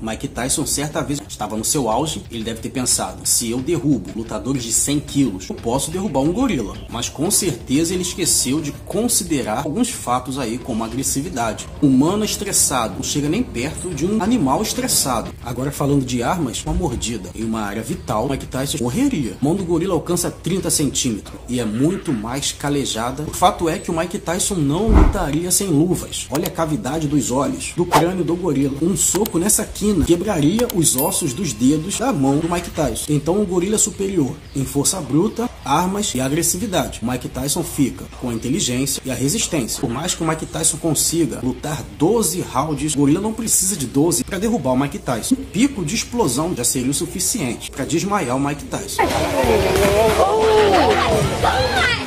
Mike Tyson certa vez estava no seu auge, ele deve ter pensado, se eu derrubo lutadores de 100 quilos, eu posso derrubar um gorila. Mas com certeza ele esqueceu de considerar alguns fatos aí, como a agressividade. O humano estressado não chega nem perto de um animal estressado. Agora falando de armas, uma mordida em uma área vital, Mike Tyson morreria. A mão do gorila alcança 30 centímetros e é muito mais calejada. O fato é que o Mike Tyson não lutaria sem luvas. Olha a cavidade dos olhos, do crânio do gorila. Um soco nessa quina quebraria os ossos dos dedos da mão do Mike Tyson. Então o gorila é superior em força bruta, armas e agressividade. O Mike Tyson fica com a inteligência e a resistência. Por mais que o Mike Tyson consiga lutar 12 rounds, o gorila não precisa de 12 para derrubar o Mike Tyson. Um pico de explosão já seria o suficiente para desmaiar o Mike Tyson.